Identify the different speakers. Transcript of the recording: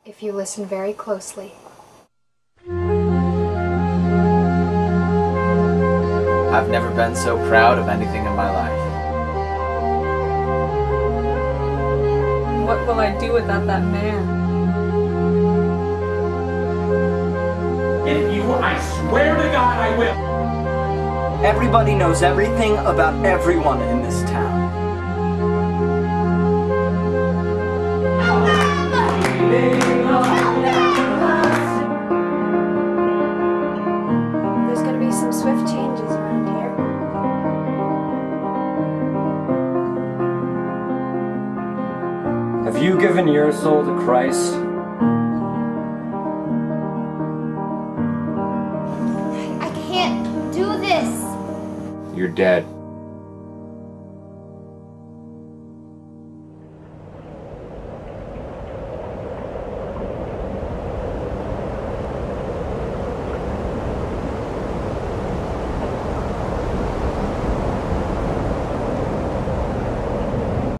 Speaker 1: if you listen very closely.
Speaker 2: I've never been so proud of anything in my life.
Speaker 3: What will I do without that man?
Speaker 4: If you, I swear to God I will.
Speaker 5: Everybody knows everything about everyone in this town.
Speaker 1: There's going to be some swift changes around here.
Speaker 5: Have you given your soul to Christ?
Speaker 1: I can't do this.
Speaker 2: You're dead.